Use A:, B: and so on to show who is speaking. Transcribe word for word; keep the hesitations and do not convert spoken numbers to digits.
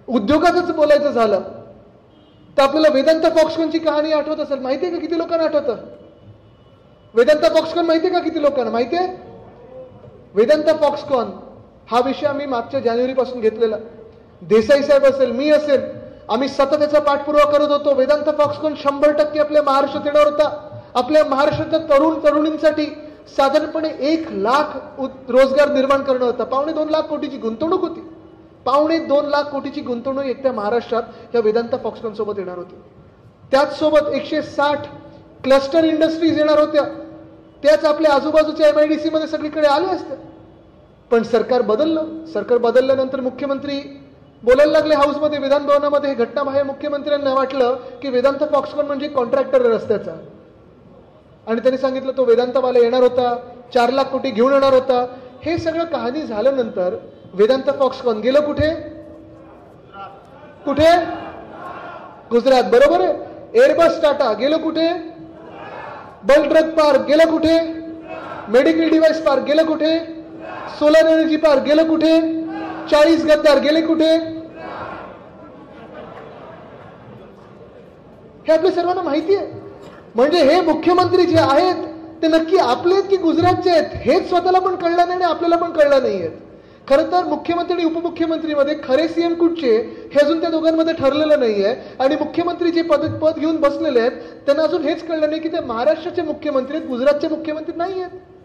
A: उद्योगाचंच बोलायचं झालं तर आपल्याला वेदांता फॉक्सकॉनची कहाणी आठवत असेल. माहिती आहे का किती लोकांना आठवतं? वेदांता फॉक्सकॉन माहिती आहे का किती लोकांना माहिती आहे? वेदांता फॉक्सकॉन हा विषय आम्ही मागच्या जानेवारी पासून घेतलेला. देसाई साहेब असेल, मी असेल, आम्ही सतत त्याचा पाठपुरावा करत होतो. वेदांता फॉक्सकॉन शंभर टक्के आपल्या महाराष्ट्रात येणार होता. आपल्या महाराष्ट्राच्या तरुण तरुणींसाठी साधारणपणे एक लाख रोजगार निर्माण करणं होता. पावणे दोन लाख कोटीची गुंतवणूक होती. पावणे दोन लाख कोटीची गुंतवणूक एकट्या महाराष्ट्रात या वेदांता फॉक्सकॉन सोबत येणार होती. त्याच सोबत एकशे साठ क्लस्टर इंडस्ट्रीज येणार होत्या. त्याच आपल्या आजूबाजूच्या एमआयडीसी मध्ये सगळीकडे आले असते. पण सरकार बदललं. सरकार बदलल्यानंतर मुख्यमंत्री बोलायला लागले हाऊसमध्ये, विधान भवनामध्ये. हे घटनाबाह्य. मुख्यमंत्र्यांना वाटलं की वेदांता फॉक्सकॉन म्हणजे कॉन्ट्रॅक्टर रस्त्याचा, आणि त्यांनी सांगितलं तो वेदांतावाला येणार होता, चार लाख कोटी घेऊन येणार होता. हे सगळं कहाणी झाल्यानंतर वेदांता फॉक्सकॉन गेलं कुठे? कुठे? गुजरात. बरोबर आहे. एअरबस टाटा गेलं कुठे? बल ड्रग पार्क गेलं कुठे? मेडिकल डिव्हाइस पार्क गेलं कुठे? सोलर एनर्जी पार्क गेलं कुठे? चाळीस गद्दार गेले कुठे? हे आपल्या सर्वांना माहिती आहे. म्हणजे हे मुख्यमंत्री जे आहेत ते नक्की आपले आहेत की गुजरातचे आहेत हेच स्वतःला पण कळलं नाही आणि आपल्याला पण कळलं नाहीये. खरं तर मुख्यमंत्री आणि उपमुख्यमंत्रीमध्ये खरे सीएम कुठचे हे अजून त्या दोघांमध्ये ठरलेलं नाहीये. आणि मुख्यमंत्री जे पद पद घेऊन बसलेले आहेत त्यांना अजून हेच कळलं नाही की ते महाराष्ट्राचे मुख्यमंत्री आहेत, गुजरातचे मुख्यमंत्री नाही आहेत.